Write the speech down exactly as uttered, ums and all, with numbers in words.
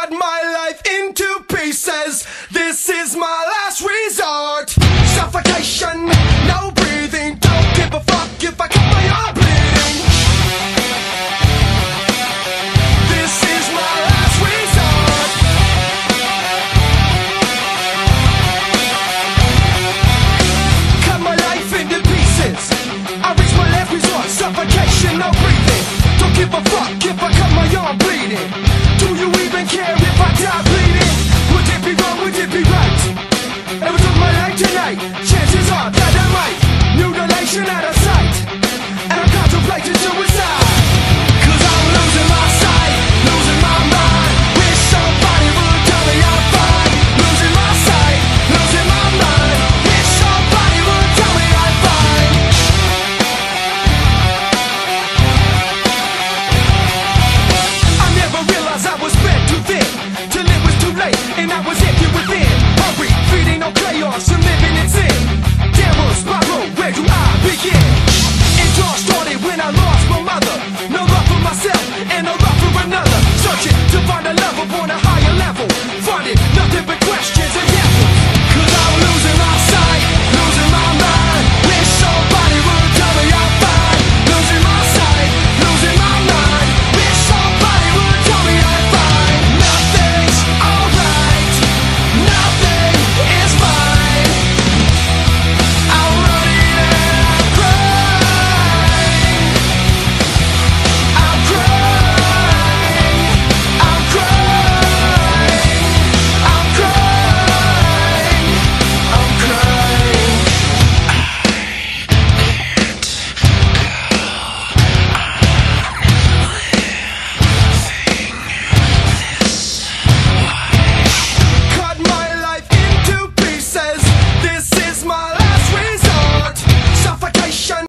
cut my life into pieces. This is my last resort. Suffocation, no breathing. Don't give a fuck if I cut my arm.